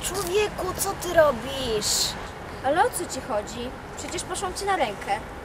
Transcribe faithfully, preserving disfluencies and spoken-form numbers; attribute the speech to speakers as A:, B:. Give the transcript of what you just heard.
A: Człowieku, co ty robisz?
B: Ale o co ci chodzi? Przecież poszłam ci na rękę.